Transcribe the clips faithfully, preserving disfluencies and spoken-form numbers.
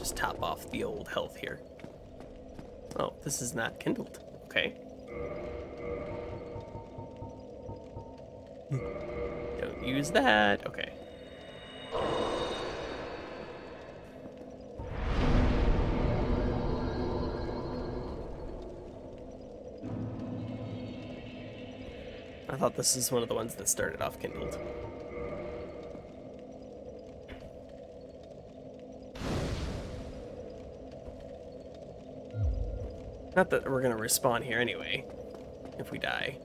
just top off the old health here. Oh, this is not kindled. Okay. Don't use that. Okay. I thought this is one of the ones that started off kindled. Not that we're gonna respawn here anyway, if we die.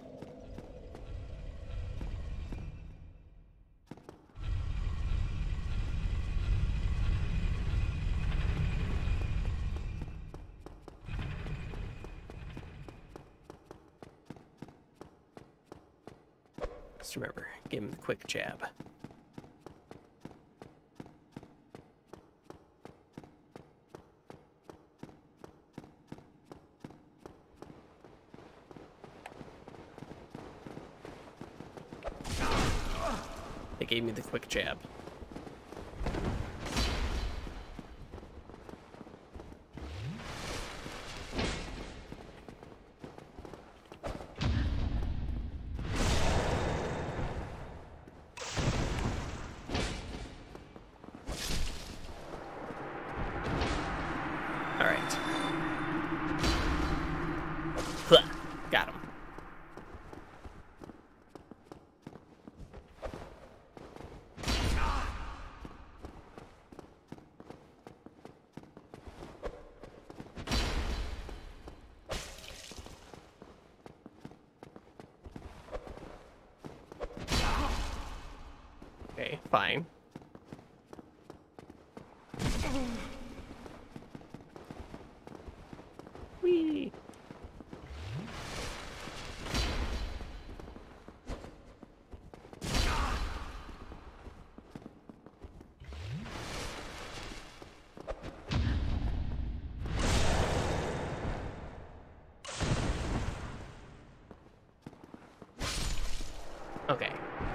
Just remember, give him the quick jab. They gave me the quick jab. All right. Huh. Got him. Okay, fine. Whee! Okay.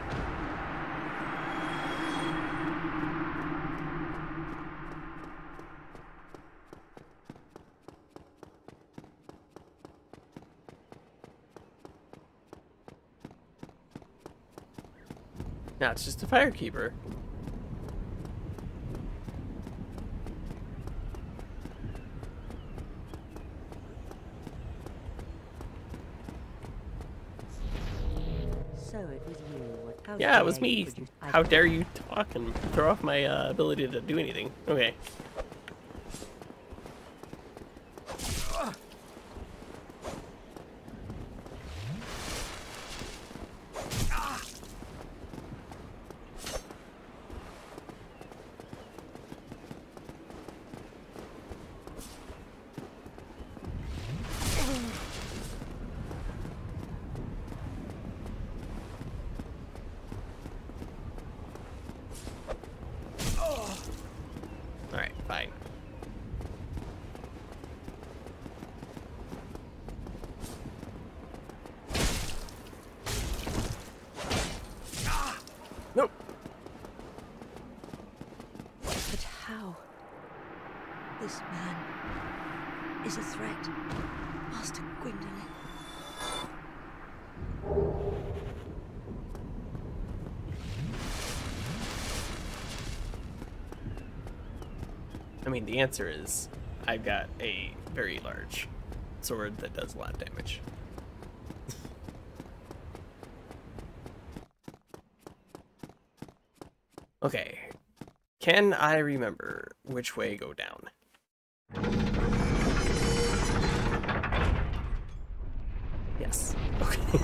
Now it's just a firekeeper. So it was you. What- how Yeah, it was dare me. you produce- I- How dare you talk and throw off my uh, ability to do anything? Okay. Alright, fine. Nope. But how? This man is a threat. Master Gwendolyn. I mean, the answer is I've got a very large sword that does a lot of damage. Okay. Can I remember which way go down? Yes. Okay.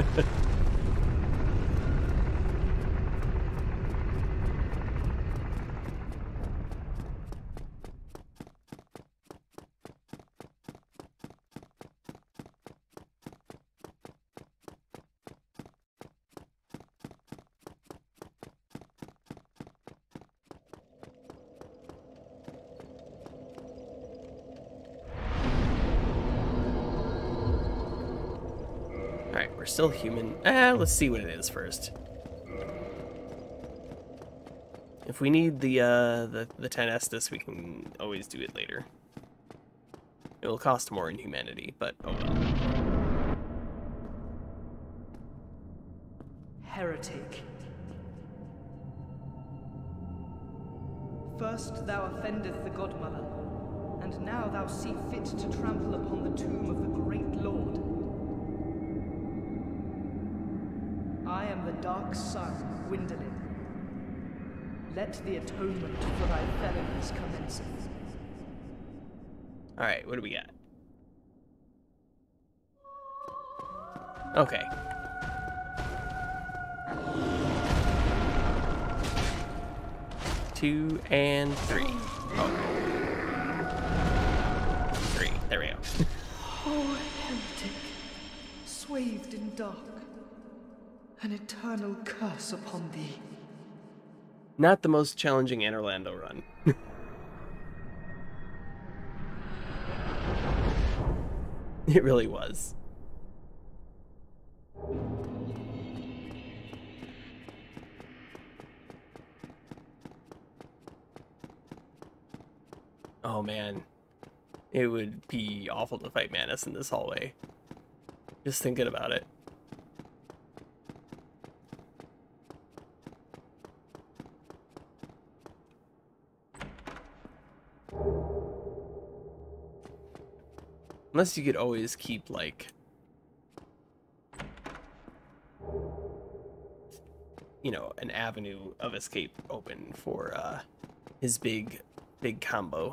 Alright, we're still human. Ah, let's see what it is first. If we need the uh, the the ten Estus, we can always do it later. It will cost more in humanity, but oh well. Heretic. First thou offendeth the Godmother, and now thou see fit to trample upon the tomb of the great Lord. I am the Dark Sun, Gwyndolin. Let the atonement for thy felonies commence. Alright, what do we got? Okay. Two and three. Okay. Three. There we go. Oh, heretic, swathed in dark, an eternal curse upon thee. Not the most challenging Anor Londo run. It really was. Oh man, it would be awful to fight Manus in this hallway. Just thinking about it. Unless you could always keep, like, you know, an avenue of escape open for uh, his big, big combo.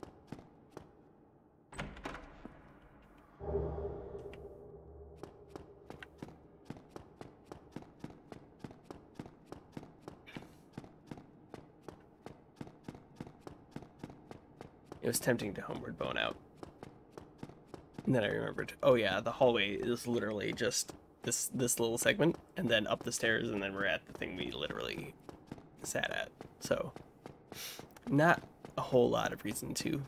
It was tempting to homeward bone out. And then I remembered, oh yeah, the hallway is literally just this this little segment, and then up the stairs, and then we're at the thing we literally sat at. So, not a whole lot of reason to.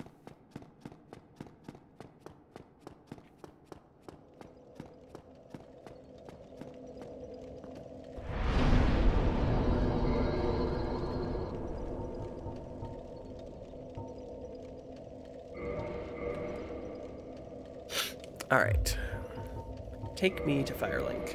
All right, take me to Firelink.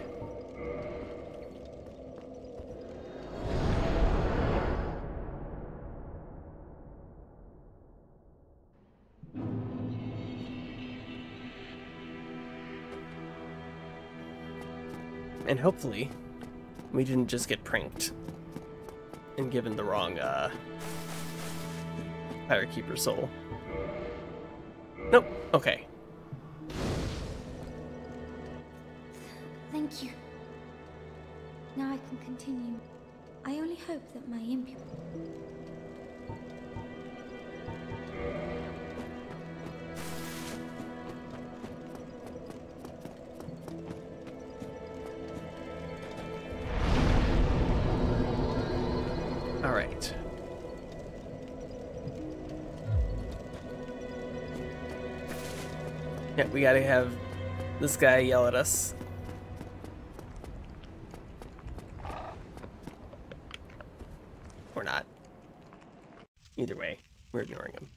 And hopefully, we didn't just get pranked and given the wrong uh, Firekeeper soul. Nope. Okay. Thank you. Now I can continue. I only hope that my impure... All right. Yeah, we gotta have this guy yell at us. Or not. Either way, we're ignoring him.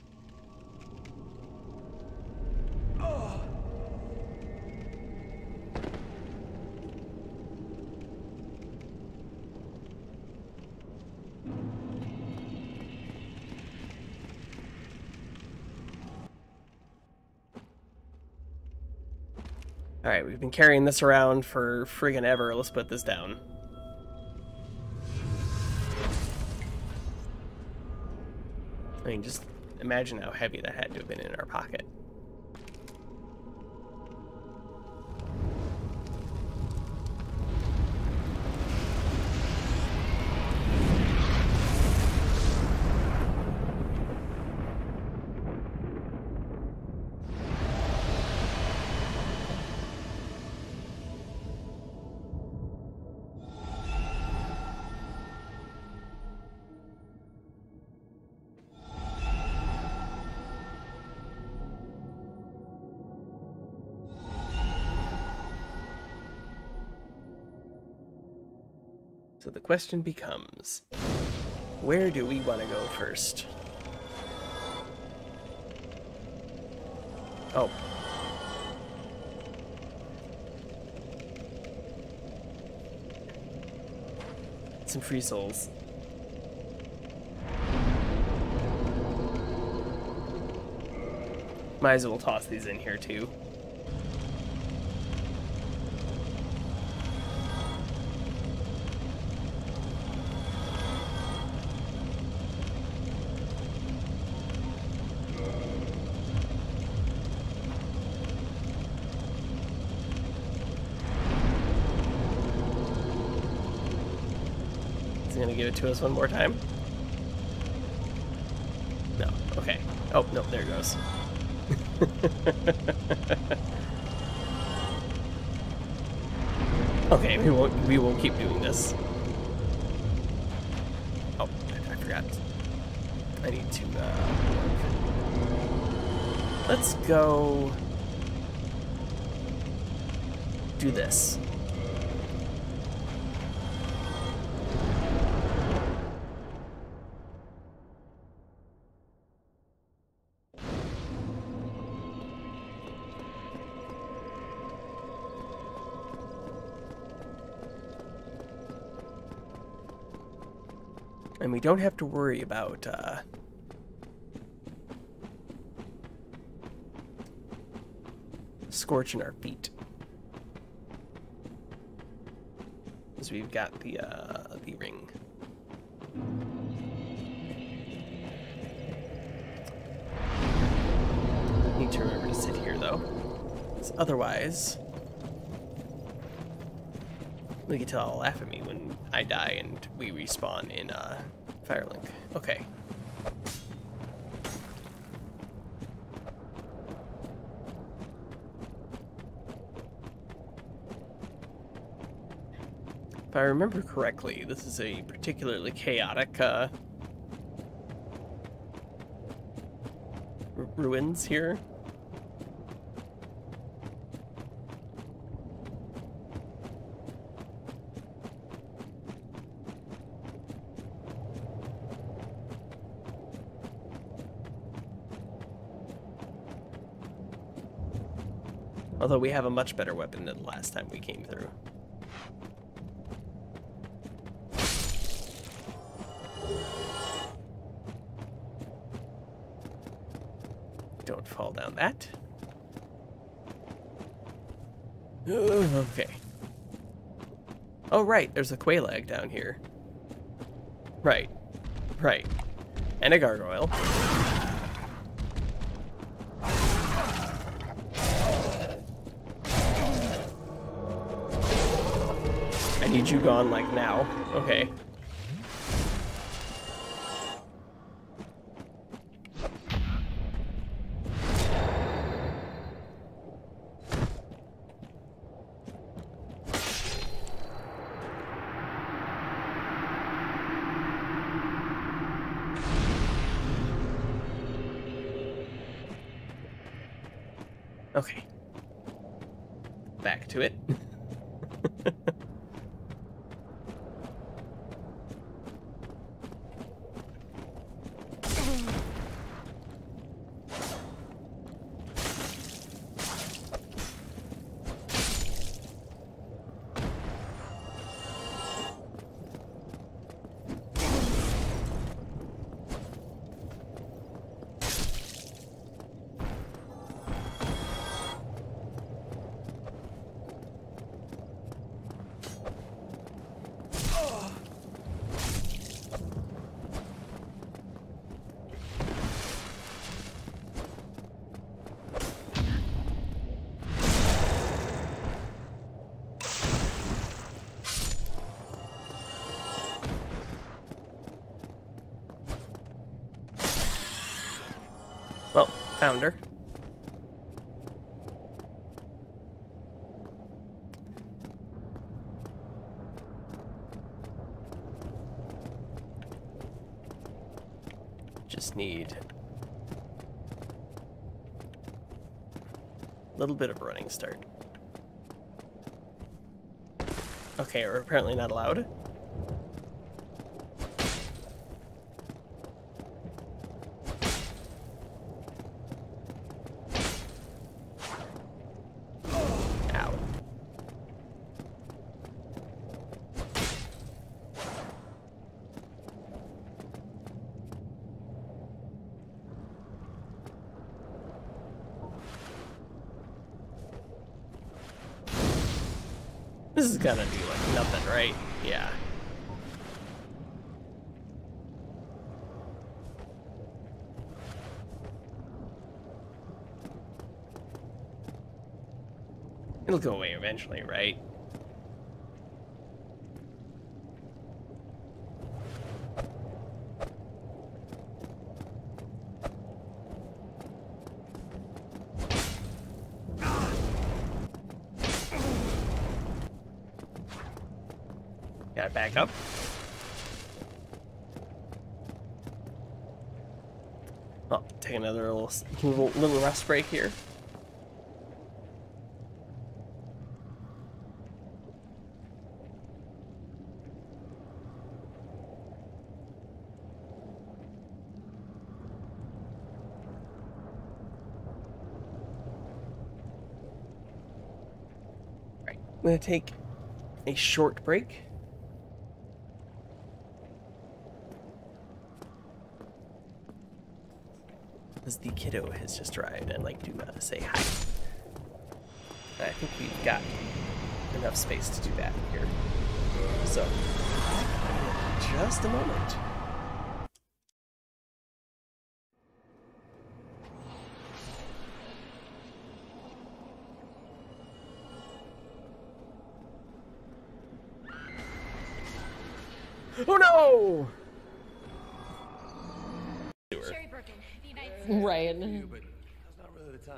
Alright, we've been carrying this around for friggin' ever. Let's put this down. I mean, just imagine how heavy that had to have been in our pocket. So the question becomes, Where do we want to go first? Oh. Some free souls. Might as well toss these in here too. Is he gonna give it to us one more time? No. Okay. Oh, no, there it goes. Okay, we won't we won't keep doing this. Oh, I, I forgot. I need to uh let's go do this. And we don't have to worry about uh, scorching our feet, because we've got the uh, the ring. Need to remember to sit here though, because otherwise we can tell laugh at me when I die and we respawn in uh, Firelink. Okay. If I remember correctly, this is a particularly chaotic uh, r ruins here. Although we have a much better weapon than the last time we came through. Don't fall down that. Okay. Oh, right, there's a Quelaag down here. Right. Right. And a gargoyle. I need you gone, like, now. Okay. Okay. Back to it. Well, found her. Just need a little bit of a running start. Okay, we're apparently not allowed. This is gonna be like nothing, right? Yeah. It'll go away eventually, right? Gotta back up. Oh, take another little, little, little rest break here. Right, I'm gonna take a short break. As the kiddo has just arrived, and like to uh, say hi. And I think we've got enough space to do that here. So, just a moment. Oh no! Right. But that's not really the time.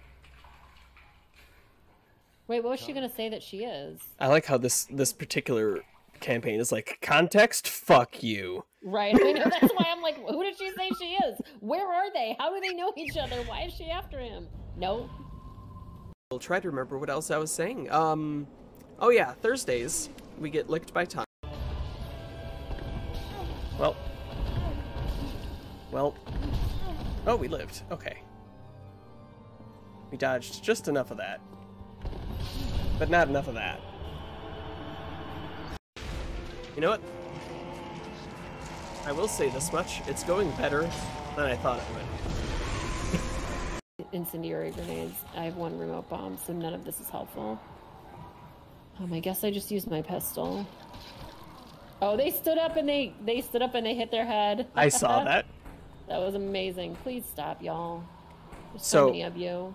Wait, what was she gonna say that she is? I like how this this particular campaign is like, context, fuck you. Right. I know, that's why I'm like, who did she say she is? Where are they? How do they know each other? Why is she after him? No. We'll try to remember what else I was saying. Um, oh yeah, Thursdays we get licked by time. Well, well. Oh, we lived. Okay. We dodged just enough of that. But not enough of that. You know what? I will say this much. It's going better than I thought it would. Incendiary grenades. I have one remote bomb, so none of this is helpful. Um, I guess I just used my pistol. Oh, they stood up and they they stood up and they hit their head. I saw that. That was amazing. Please stop, y'all. There's So- so many of you.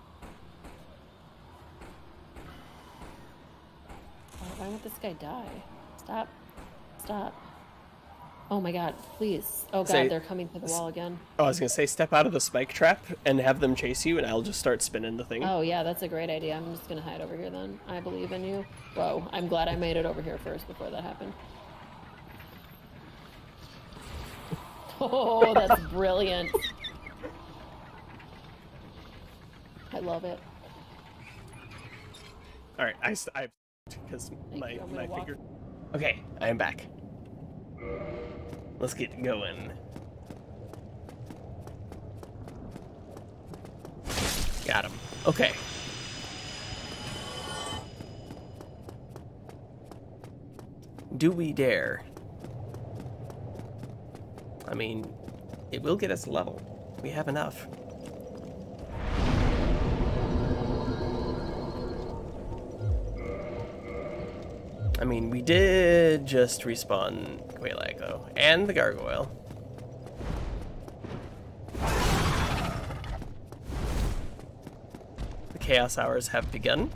Oh, why won't this guy die? Stop. Stop. Oh my god, please. Oh god, Say- they're coming to the wall again. Oh, I was gonna say, step out of the spike trap and have them chase you, and I'll just start spinning the thing. Oh yeah, that's a great idea. I'm just gonna hide over here then. I believe in you. Whoa, I'm glad I made it over here first before that happened. Oh, that's brilliant. I love it. All right, I, st- I because my you. I'm my gonna walk. finger. Okay, I am back. Let's get going. Got him. Okay. Do we dare? I mean, it will get us a level. We have enough. I mean, we did just respawn Quelaag, though, and the Gargoyle. The Chaos Hours have begun.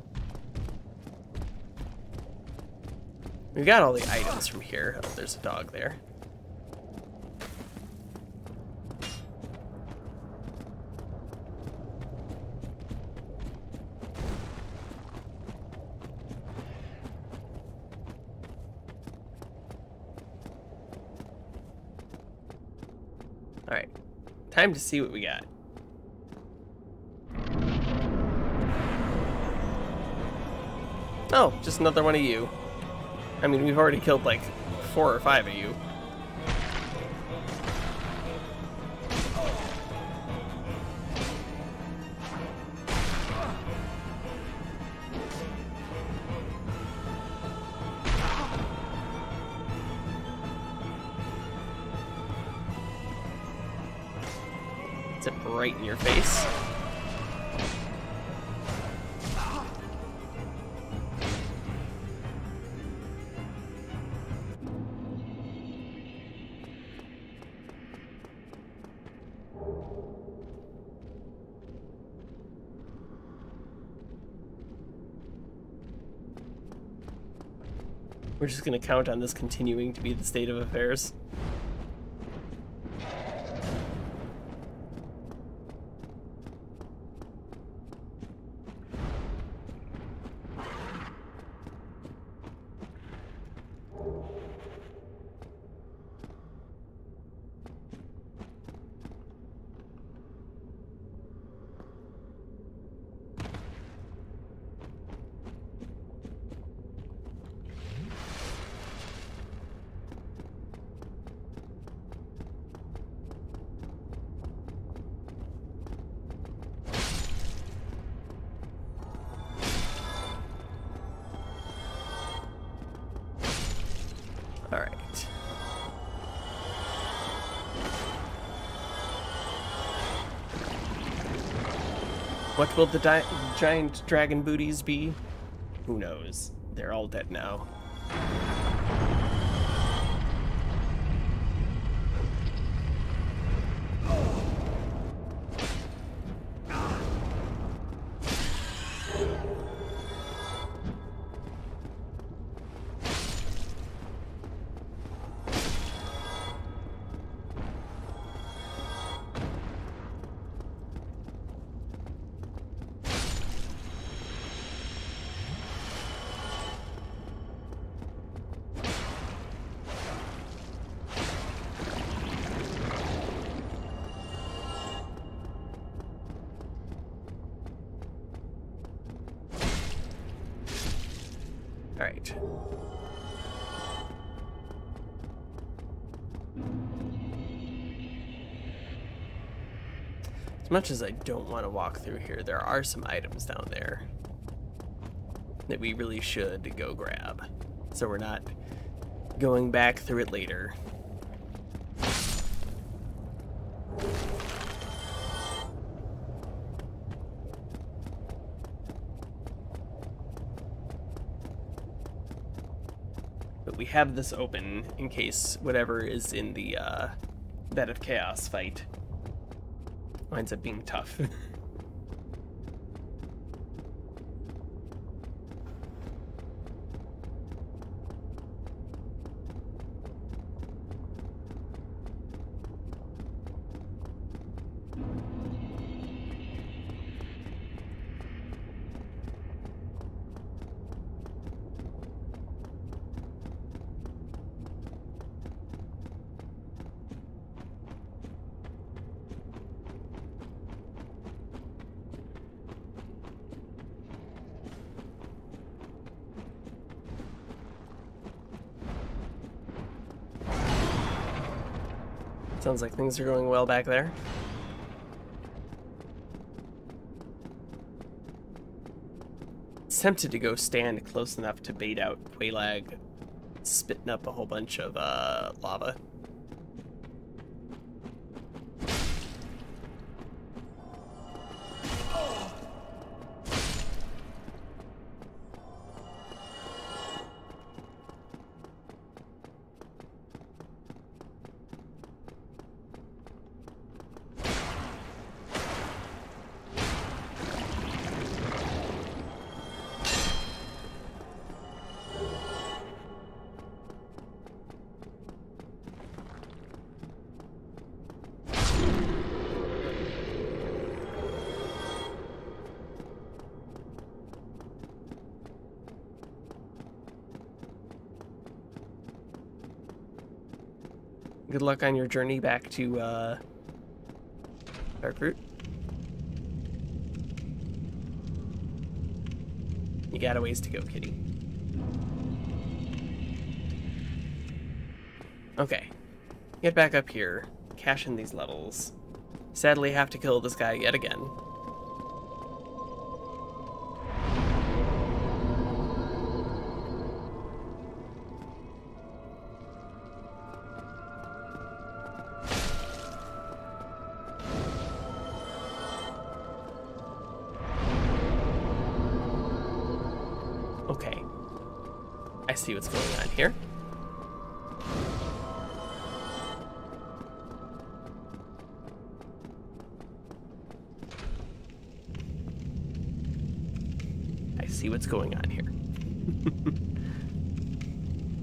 We've got all the items from here. Oh, there's a dog there. Alright, time to see what we got. Oh, just another one of you. I mean, we've already killed like four or five of you. It's it right in your face. We're just gonna count on this continuing to be the state of affairs. All right. What will the di giant dragon booties be? Who knows? They're all dead now. All right. As much as I don't want to walk through here, there are some items down there that we really should go grab, so we're not going back through it later. But we have this open in case whatever is in the uh, Bed of Chaos fight winds up being tough. Sounds like things are going well back there. It's tempted to go stand close enough to bait out Quelaag spitting up a whole bunch of uh, lava. Good luck on your journey back to uh, Darkroot. You got a ways to go, kitty. Okay, get back up here, cash in these levels. Sadly, have to kill this guy yet again. Okay, I see what's going on here. I see what's going on here.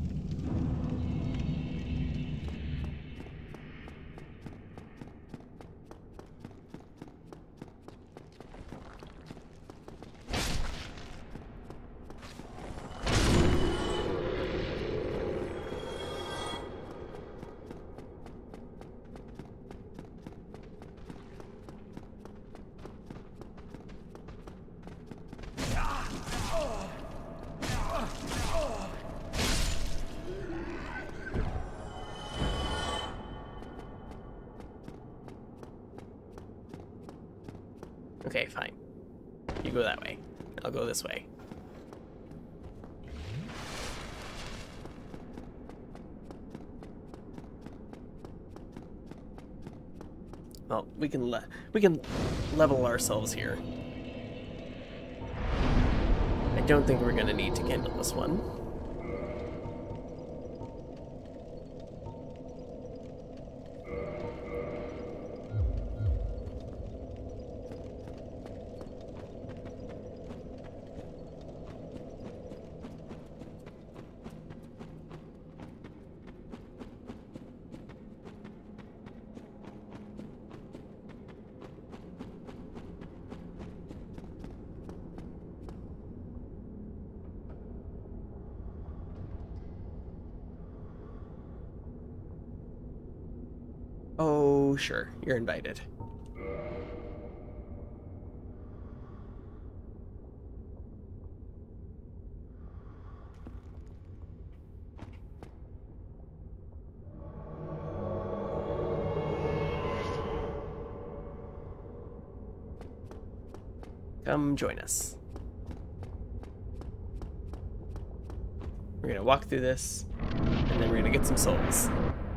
Okay, fine. You go that way. I'll go this way. Well, we can le we can level ourselves here. I don't think we're gonna need to kindle this one. Oh, sure. You're invited. Come join us. We're gonna walk through this, and then we're gonna get some souls.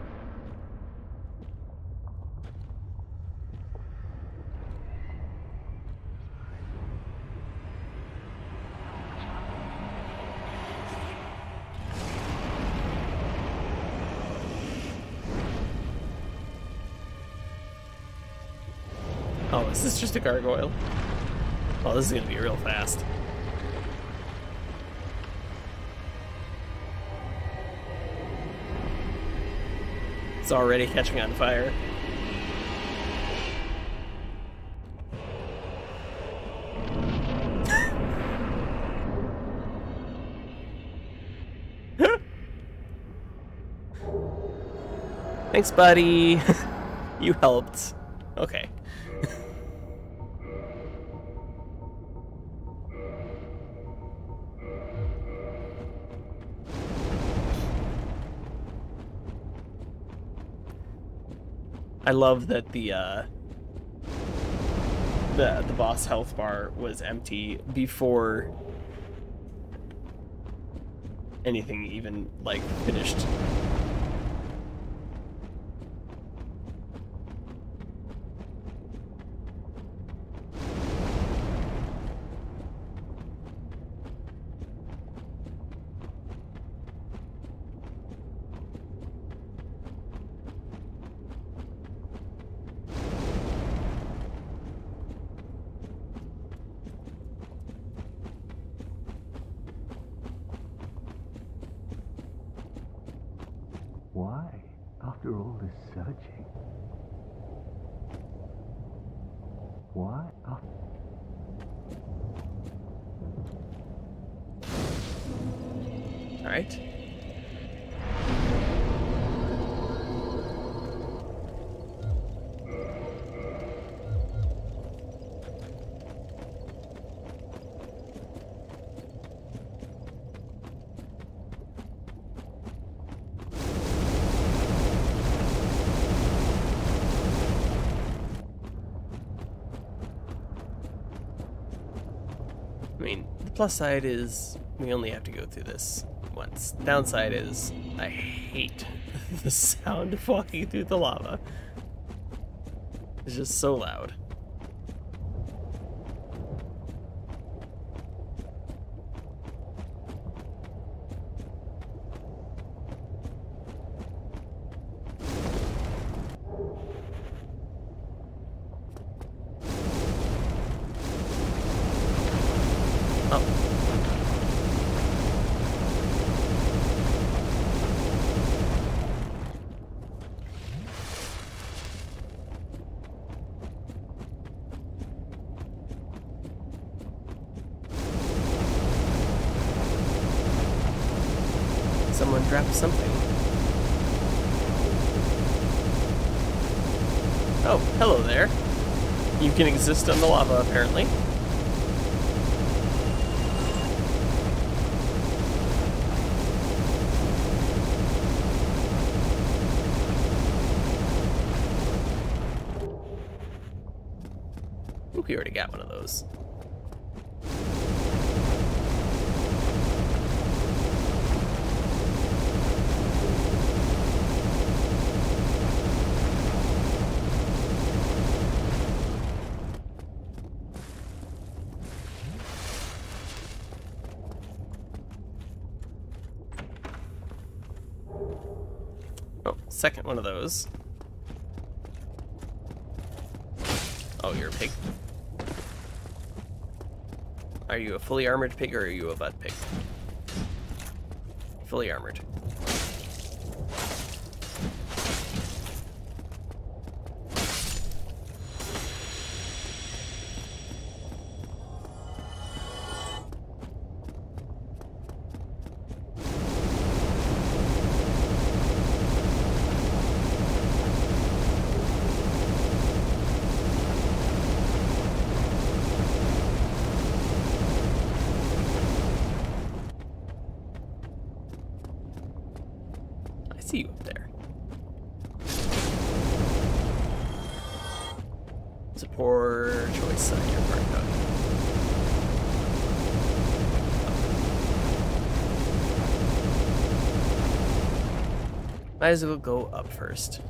Oh, is this just a gargoyle? Oh, this is gonna be real fast. It's already catching on fire. Thanks, buddy. You helped. Okay. I love that the uh, the the boss health bar was empty before anything even like finished. Why, after all this searching? Why? After... All right. I mean, the plus side is we only have to go through this once. The downside is I hate the sound of walking through the lava. It's just so loud. Someone dropped something. Oh, hello there. You can exist on the lava, apparently. I think we already got one of those. Oh, second one of those. Oh, you're a pig. Are you a fully armored pig or are you a butt pig? Fully armored. See you up there. It's a poor choice on your part, Doug. Might as well go up first.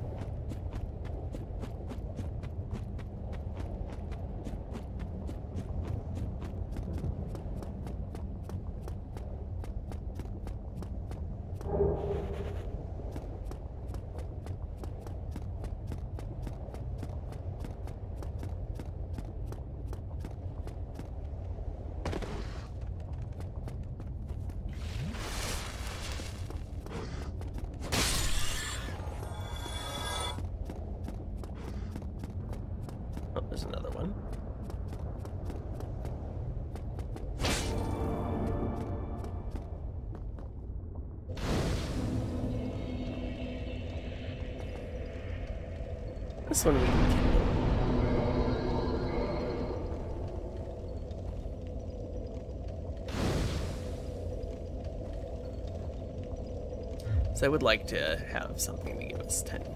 Oh, there's another one. This one we can kill. So I would like to have something to give us ten.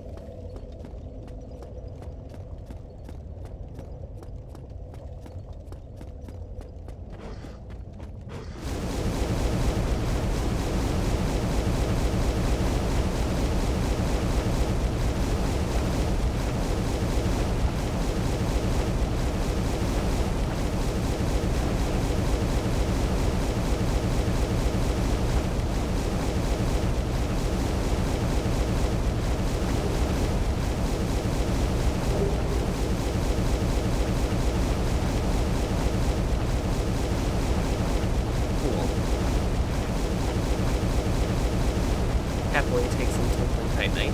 Happily takes some Twinkling Titanite.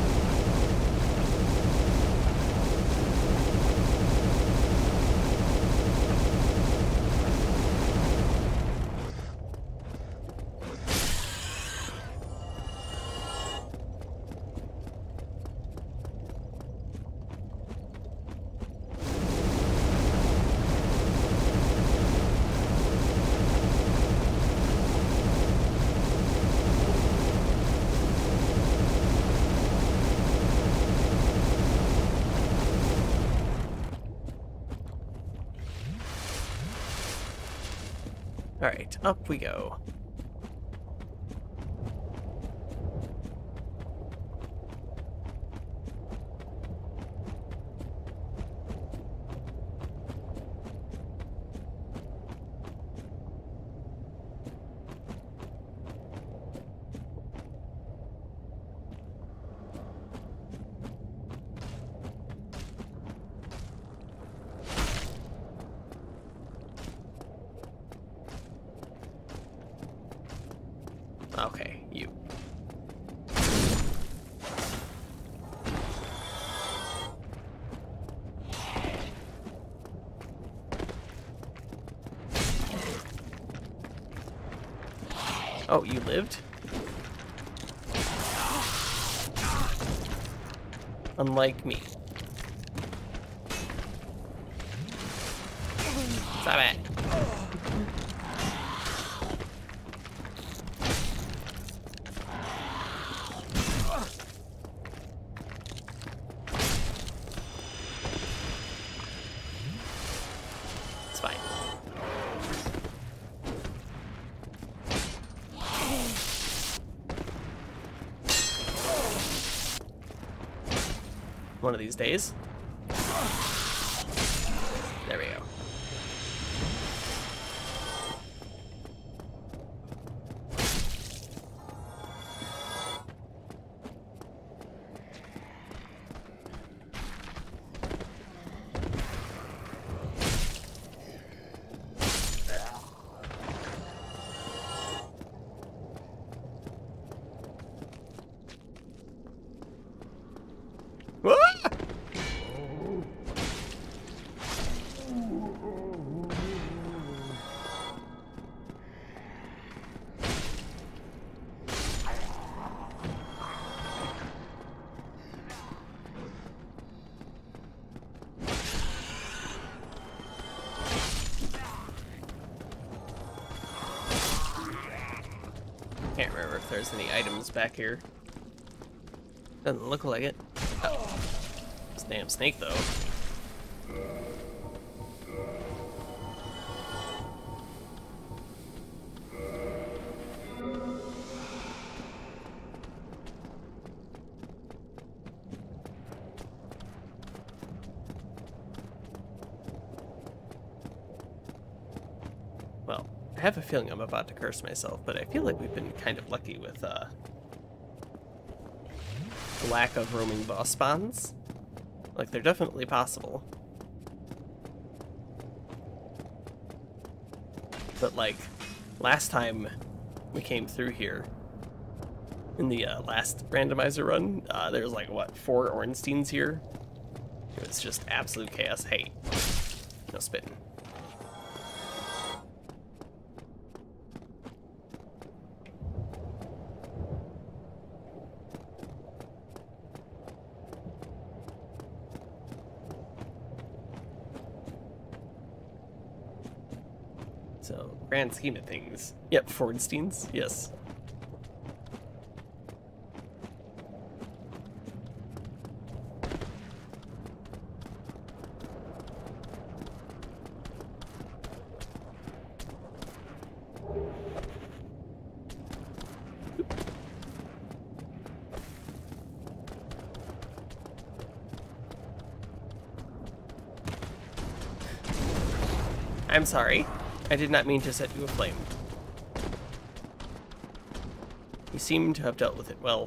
Alright, up we go. Okay, you. Oh, you lived? Unlike me. Stop it. one of these days. There we go. Ah! Can't remember if there's any items back here. Doesn't look like it. Oh. This damn snake, though. Well, I have a feeling I'm about to curse myself, but I feel like we've been kind of lucky with, uh... the lack of roaming boss spawns. Like, they're definitely possible. But, like, last time we came through here, in the uh, last randomizer run, uh, there was, like, what, four Ornsteins here? It was just absolute chaos. Hey, no spitting. So, grand scheme of things. Yep, Fordsteins, yes. I'm sorry. I did not mean to set you aflame. You seem to have dealt with it well.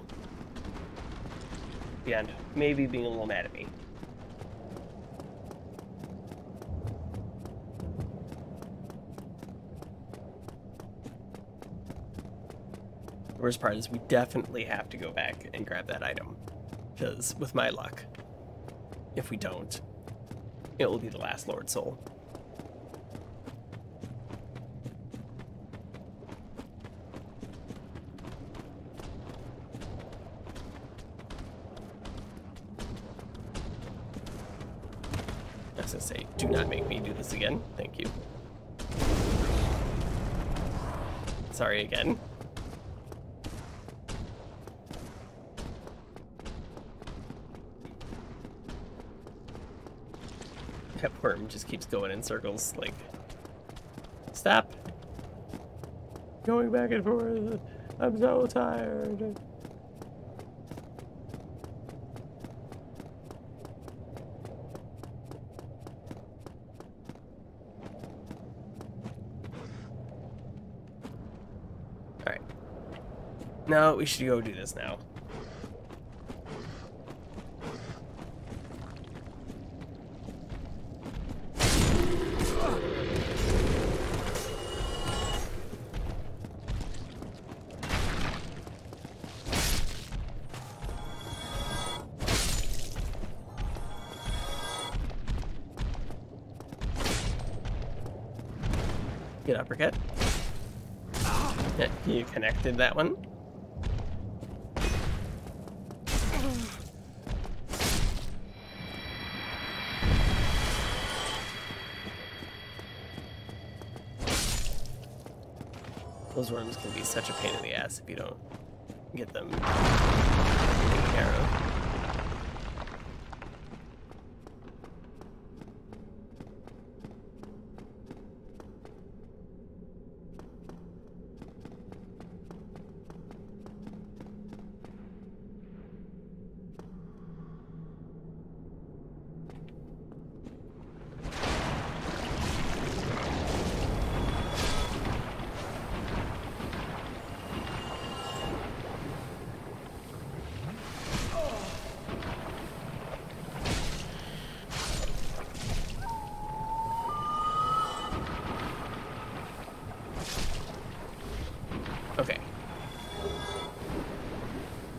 Beyond maybe being a little mad at me. The worst part is we definitely have to go back and grab that item. Because with my luck, if we don't, it will be the last Lord Soul. As I say, do not make me do this again. Thank you. Sorry again. That worm just keeps going in circles, like, stop going back and forth. I'm so tired. Alright. No, we should go do this now. Good uppercut. Yeah, you connected that one. Those worms can be such a pain in the ass if you don't get them taken care of.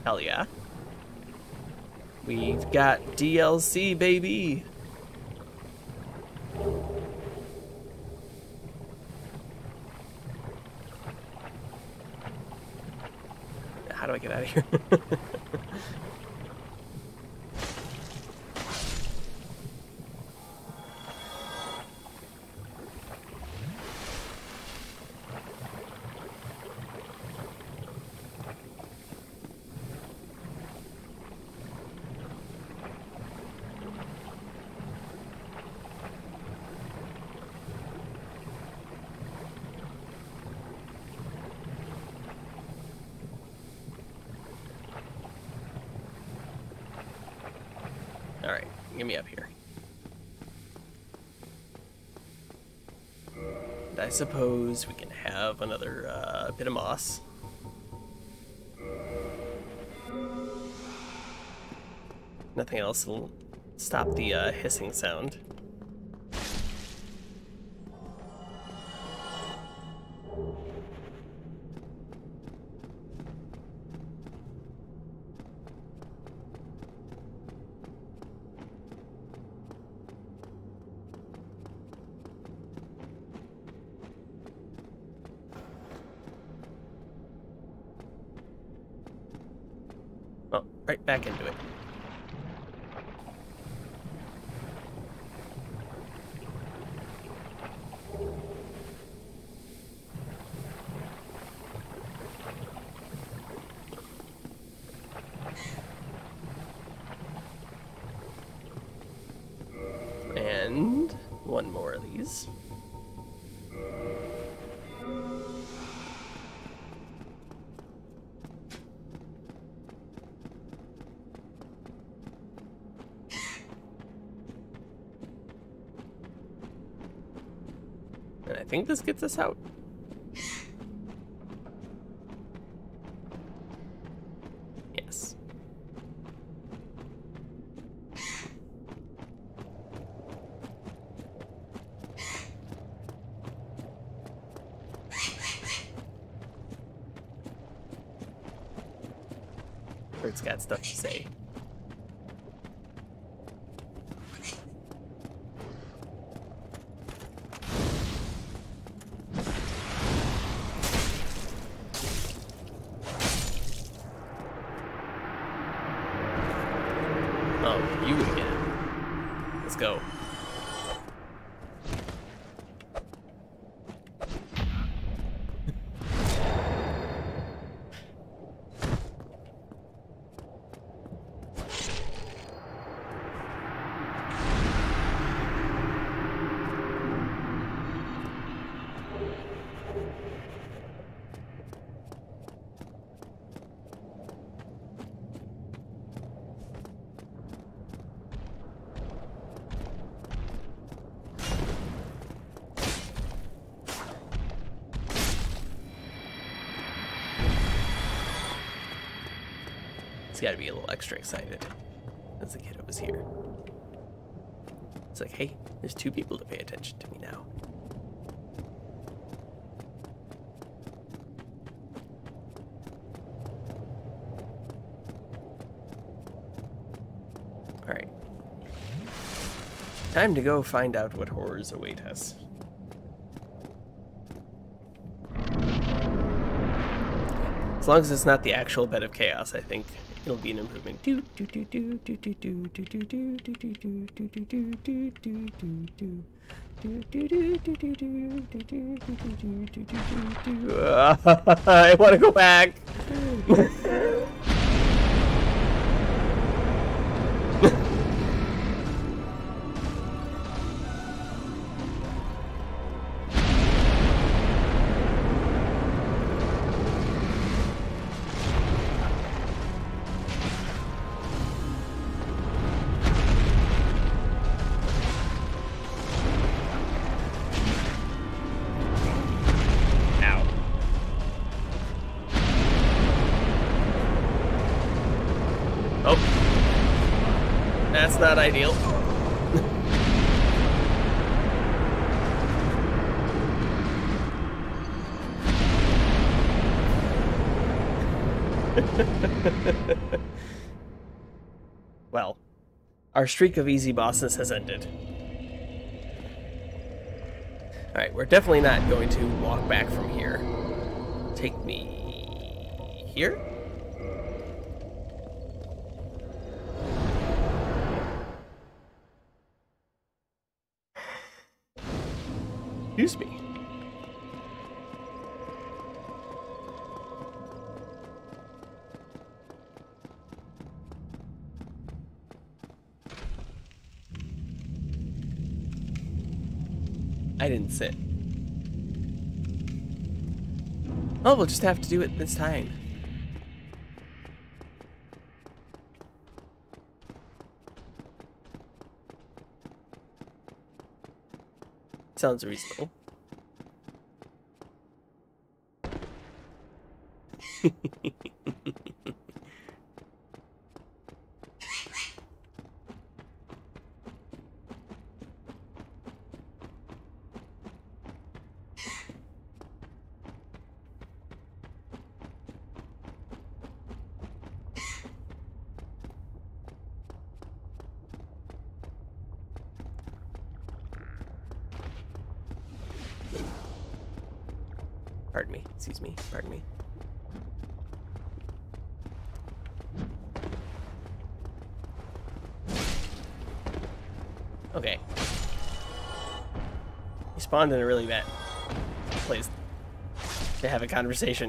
Hell yeah. We've got D L C, baby. How do I get out of here? Alright, get me up here. And I suppose we can have another uh, bit of moss. Nothing else will stop the uh, hissing sound. Oh, right back into it. And one more of these. And I think this gets us out. Yes. Bert's got stuff to say. Oh, you again. Let's go. He's got to be a little extra excited as the kid was here. It's like, hey, there's two people to pay attention to me now. Alright. Time to go find out what horrors await us. As long as it's not the actual bed of chaos, I think it'll be an improvement. Do do do do do do do do do do do do do do do do do do do. I want to go back. Oh, that's not ideal. Our streak of easy bosses has ended. Alright, we're definitely not going to walk back from here. Take me here? Excuse me. I didn't sit. Oh, we'll just have to do it this time. Sounds reasonable. Pardon me, excuse me, pardon me. Okay. You spawned in a really bad place to have a conversation.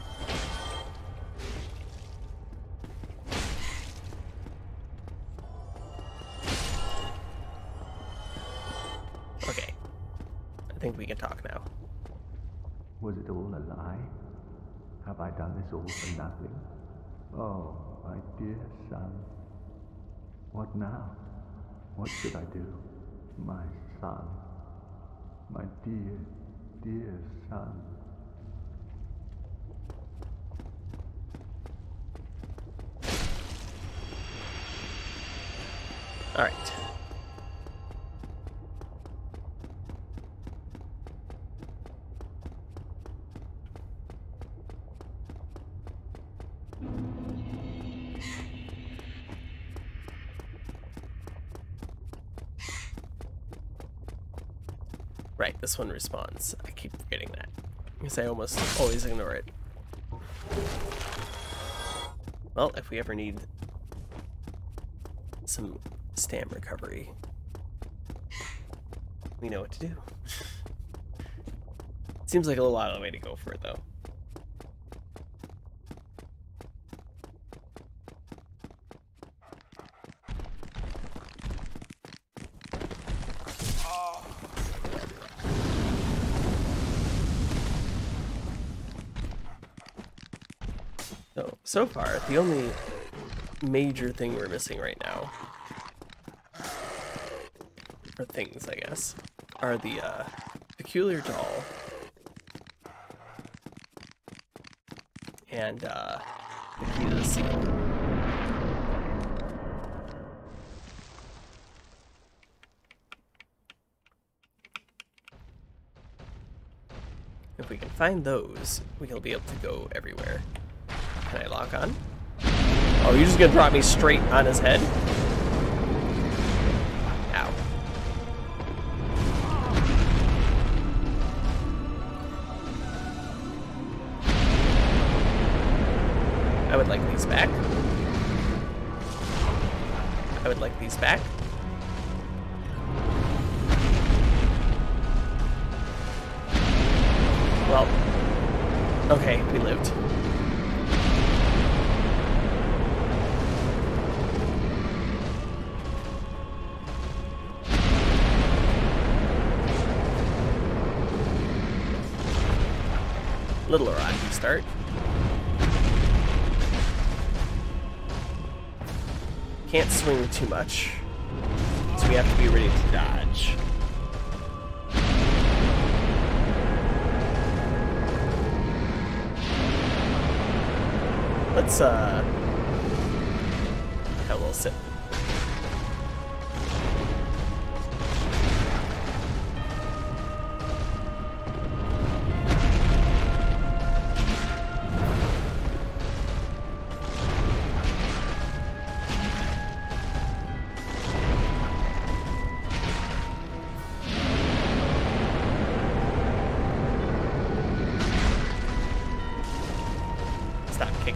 Okay. I think we can talk now. Was it all a lie? Have I done this all for nothing? Oh, my dear son. What now? What should I do? My son. My dear, dear son. All right. Right, this one responds. I keep forgetting that. Because I almost always ignore it. Well, if we ever need some stam recovery, we know what to do. Seems like a little out of the way to go for it, though. So, so far, the only major thing we're missing right now, or things, I guess, are the uh, peculiar doll and uh, the key to the seal. If we can find those, we'll be able to go everywhere. Can I lock on? Oh, you're just gonna drop me straight on his head? Ow. I would like these back. I would like these back. Well, okay, we lived. Little rocky start. Can't swing too much, so we have to be ready to dodge. Let's uh have a little sip.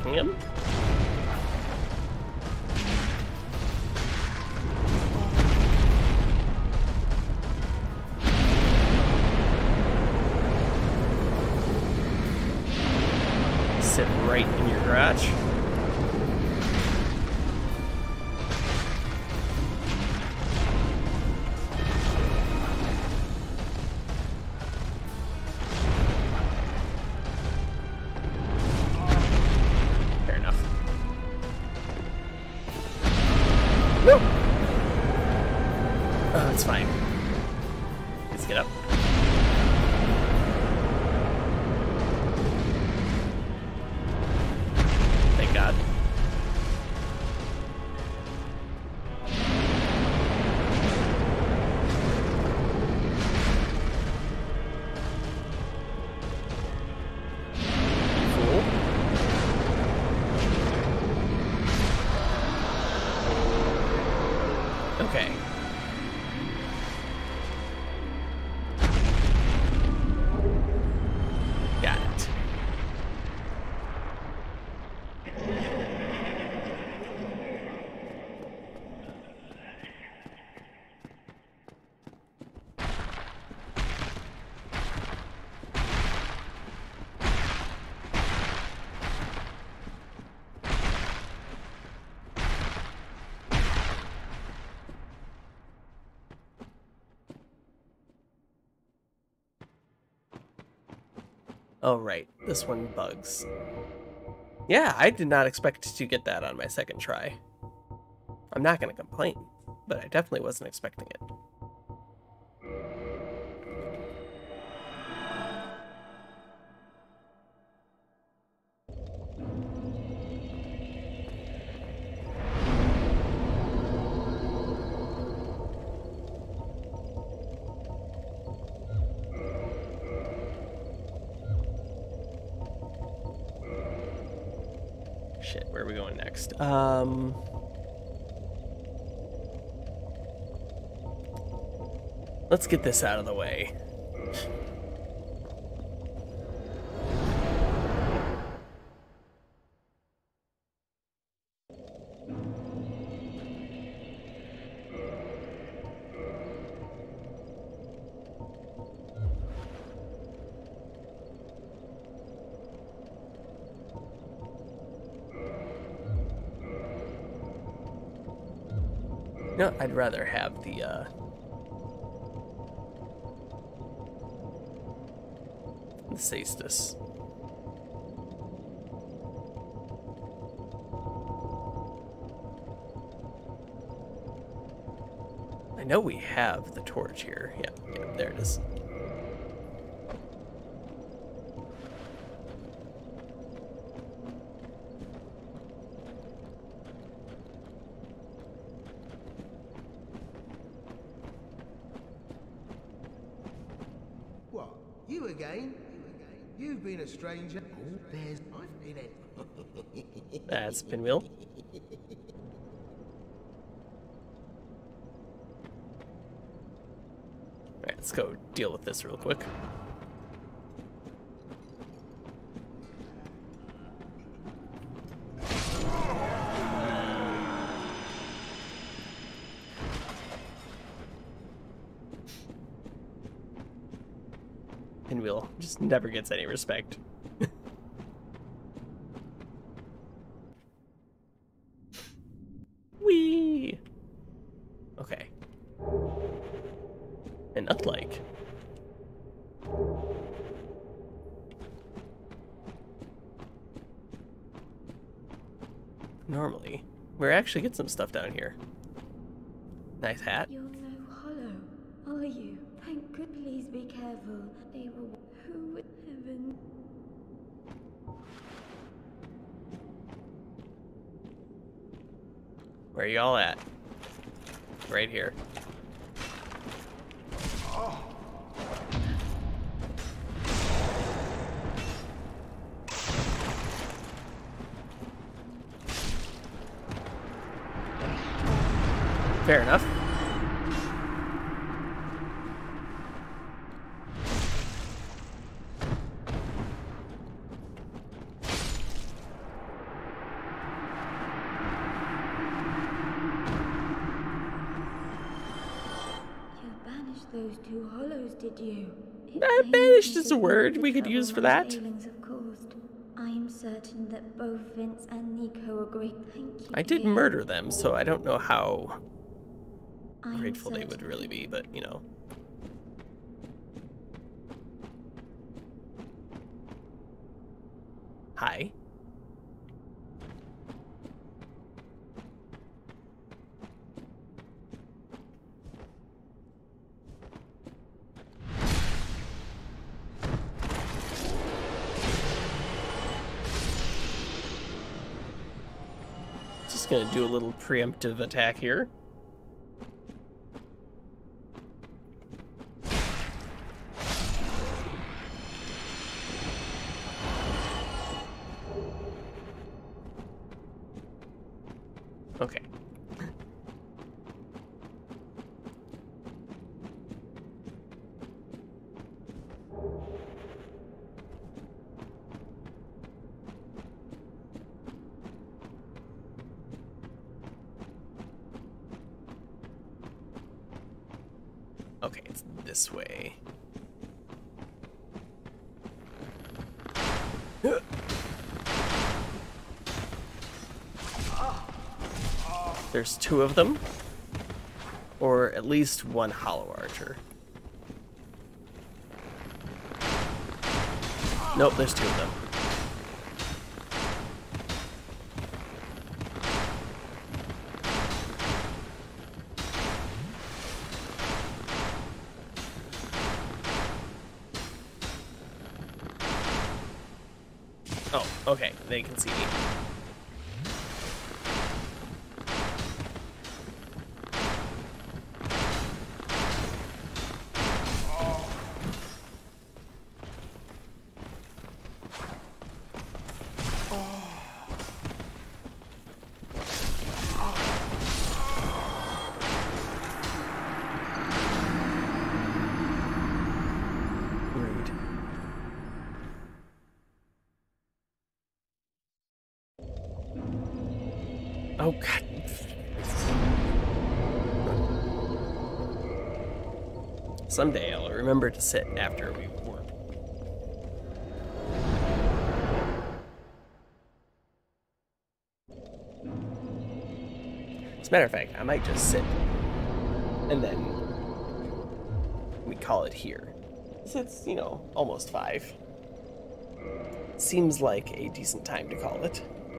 attacking him. Sit right in your crotch. Fair enough. No! Oh, it's fine. Let's get up. Thank God. You fool. Okay. Got it. Oh, right. This one bugs. Yeah, I did not expect to get that on my second try. I'm not going to complain, but I definitely wasn't expecting it. Shit, where are we going next? Um... Let's get this out of the way. No, I'd rather have the, uh... the Cestus. I know we have the torch here. Yeah, yeah, there it is. What? You again? You've been a stranger. Oh, there's I've been in. That's Pinwheel. Alright, let's go deal with this real quick. Pinwheel just never gets any respect. Whee! Okay. And unlike. Normally, we actually get some stuff down here. Nice hat. You're no hollow, are you? Thank good. Please be careful. They will. Who would heaven? Where are y'all at? Right here. Fair enough. banish those two hollows, did you? It Uh, pains banished me is to a think word. of We the could use trouble for my that. failings have caused. I am certain that both Vince and Nico agree. Thank you. I did dear. murder them, so I don't know how I am grateful they would certain really be, but you know. Hi. Just gonna do a little preemptive attack here. Okay. Okay, it's this way. There's two of them, or at least one hollow archer. Nope, there's two of them. Oh, okay, they can see me. Rude. Oh god. Someday I'll remember to sit after we warp. As a matter of fact, I might just sit and then we call it here. So it's, you know, almost five. Seems like a decent time to call it.